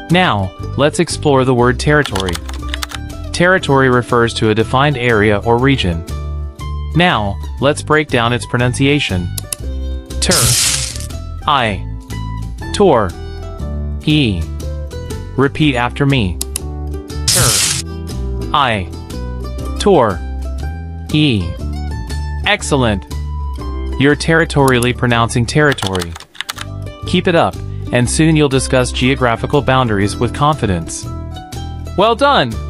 Now, let's explore the word territory. Territory refers to a defined area or region. Now, let's break down its pronunciation. Tor. E. Repeat after me. Tor. E. Excellent! You're territorially pronouncing territory. Keep it up, and soon you'll discuss geographical boundaries with confidence. Well done!